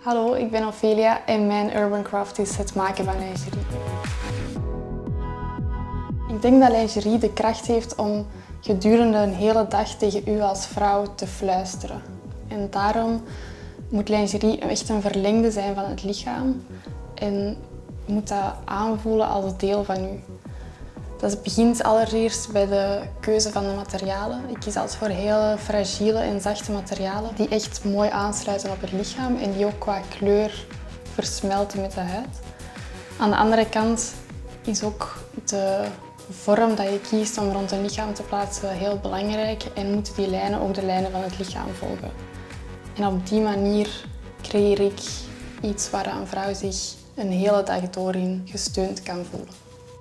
Hallo, ik ben Ophelia en mijn urban craft is het maken van lingerie. Ik denk dat lingerie de kracht heeft om gedurende een hele dag tegen u als vrouw te fluisteren. En daarom moet lingerie echt een verlengde zijn van het lichaam en je moet dat aanvoelen als deel van u. Dat begint allereerst bij de keuze van de materialen. Ik kies altijd voor hele fragiele en zachte materialen die echt mooi aansluiten op het lichaam en die ook qua kleur versmelten met de huid. Aan de andere kant is ook de vorm dat je kiest om rond een lichaam te plaatsen heel belangrijk en moeten die lijnen ook de lijnen van het lichaam volgen. En op die manier creëer ik iets waar een vrouw zich een hele dag door in gesteund kan voelen.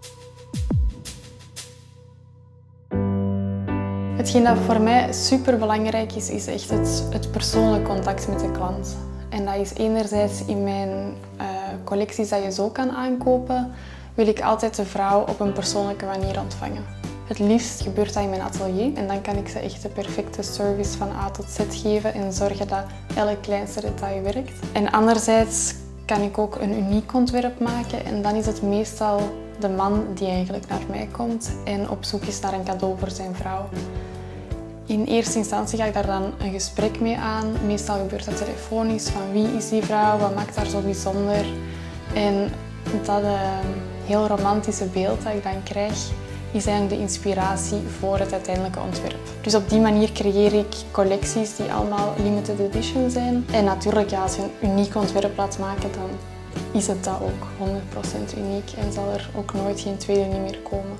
Hetgeen dat voor mij super belangrijk is, is echt het persoonlijk contact met de klant. En dat is enerzijds in mijn collecties dat je zo kan aankopen, wil ik altijd de vrouw op een persoonlijke manier ontvangen. Het liefst gebeurt dat in mijn atelier en dan kan ik ze echt de perfecte service van A tot Z geven en zorgen dat elk kleinste detail werkt. En anderzijds kan ik ook een uniek ontwerp maken en dan is het meestal de man die eigenlijk naar mij komt en op zoek is naar een cadeau voor zijn vrouw. In eerste instantie ga ik daar dan een gesprek mee aan. Meestal gebeurt dat telefonisch, van wie is die vrouw, wat maakt haar zo bijzonder. En dat heel romantische beeld dat ik dan krijg, is eigenlijk de inspiratie voor het uiteindelijke ontwerp. Dus op die manier creëer ik collecties die allemaal limited edition zijn. En natuurlijk, ja, als je een uniek ontwerp laat maken, dan is het dat ook 100% uniek en zal er ook nooit geen tweede niet meer komen.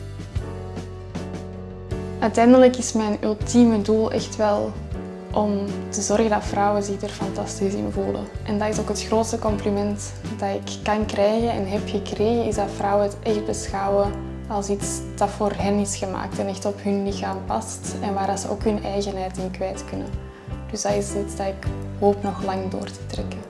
Uiteindelijk is mijn ultieme doel echt wel om te zorgen dat vrouwen zich er fantastisch in voelen. En dat is ook het grootste compliment dat ik kan krijgen en heb gekregen, is dat vrouwen het echt beschouwen als iets dat voor hen is gemaakt en echt op hun lichaam past en waar ze ook hun eigenheid in kwijt kunnen. Dus dat is iets dat ik hoop nog lang door te trekken.